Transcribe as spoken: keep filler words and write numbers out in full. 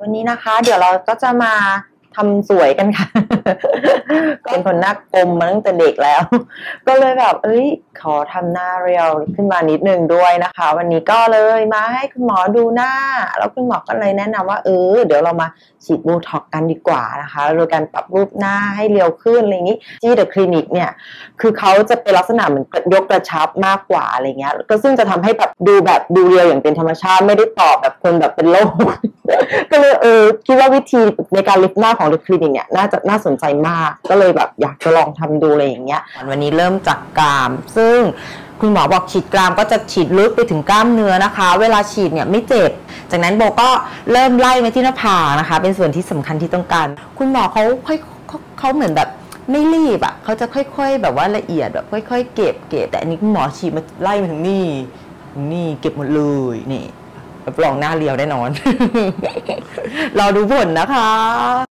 วันนี้นะคะเดี๋ยวเราก็จะมาทำสวยกันค่ะ เป็นคนหน้ากลมมาตั้งแต่เด็กแล้ว ก็เลยแบบเอ้ยขอทำหน้าเรียวขึ้นมานิดนึงด้วยนะคะ วันนี้ก็เลยมาให้คุณหมอดูหน้าแล้วคุณหมอก็เลยแนะนำว่าเออเดี๋ยวเรามาฉีดโบท็อกกันดีกว่านะคะโดยการปรับรูปหน้าให้เรียวขึ้นอะไรอย่างนี้ที่เดอะคลินิกเนี่ยคือเขาจะเป็นลักษณะเหมือนยกกระชับมากกว่าอะไรเงี้ยก็ซึ่งจะทำให้แบบดูแบบดูเรียวอย่างเป็นธรรมชาติไม่ได้ตอบแบบคนแบบเป็นโรค ก็เลยเออคิดว่าวิธีในการลิฟต์หน้าของเดอะคลินิกเนี่ยน่าจะน่าสนใจมากก็เลยแบบอยากจะลองทำดูอะไรอย่างเงี้ยวันนี้เริ่มจากกรามซึ่งคุณหมอบอกฉีดกรามก็จะฉีดลึกไปถึงกล้ามเนื้อนะคะเวลาฉีดเนี่ยไม่เจ็บจากนั้นโบก็เริ่มไล่ไปที่หน้าผากนะคะเป็นส่วนที่สำคัญที่ต้องการคุณหมอเขาค่อยเขาเหมือนแบบไม่รีบอ่ะเขาจะค่อยๆแบบว่าละเอียดแบบค่อยๆเก็บเก็บแต่อันนี้คุณหมอฉีดมาไล่มาถึงนี่นี่เก็บหมดเลยนี่รับรองหน้าเรียวแน่นอน รอดูผลนะคะ